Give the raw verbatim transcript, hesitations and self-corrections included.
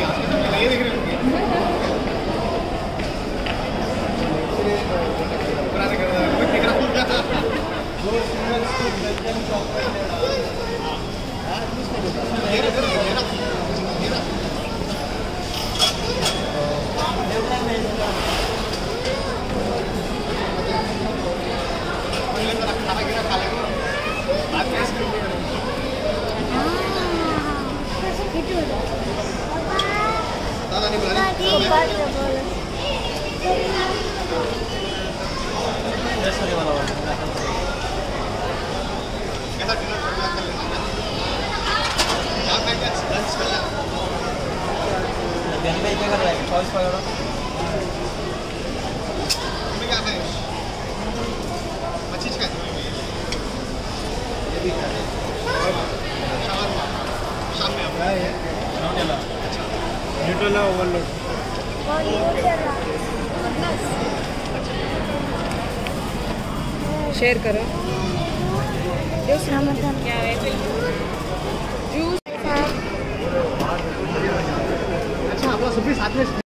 ये देख रहे होंगे पुराने कर रहा है कोई देख रहा था दो स्टूडेंट्स को बेल्जियम चॉकलेट हां ये रहा ये रहा ये रहा पहले तो खाना गिरा खा लेंगे बाद में इसको ताला नहीं बुलानी ऐसा वाला वाला कैसा डिनर कर लेंगे क्या खाएंगे लंच कर लेंगे बिरयानी में क्या कर रहा है चॉइस वगैरह तुम्हें क्या खाएंगे मच्छी खाएंगे ये भी खाएंगे शाम शाम में क्या है न्यूटेला अच्छा न्यूटेला ओवरलोड शेयर करो जूस क्या है जूस अच्छा आप लोग सभी साथ में